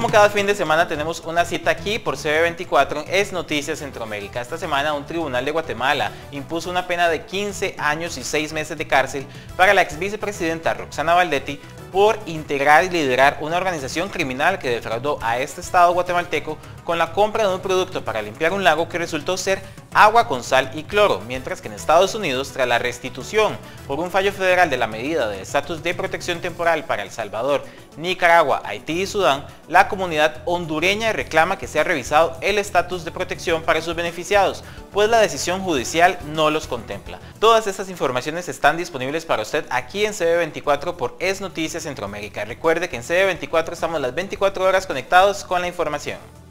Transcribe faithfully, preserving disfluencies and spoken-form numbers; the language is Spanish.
como cada fin de semana tenemos una cita aquí por C B veinticuatro en Es Noticias Centroamérica. Esta semana un tribunal de Guatemala impuso una pena de quince años y seis meses de cárcel para la ex vicepresidenta Roxana Valdetti por integrar y liderar una organización criminal que defraudó a este estado guatemalteco con la compra de un producto para limpiar un lago que resultó ser agua con sal y cloro, mientras que en Estados Unidos, tras la restitución por un fallo federal de la medida de estatus de protección temporal para El Salvador, Nicaragua, Haití y Sudán, la comunidad hondureña reclama que sea revisado el estatus de protección para sus beneficiados, pues la decisión judicial no los contempla. Todas estas informaciones están disponibles para usted aquí en C B veinticuatro por Es Noticias Centroamérica. Recuerde que en C B veinticuatro estamos las veinticuatro horas conectados con la información.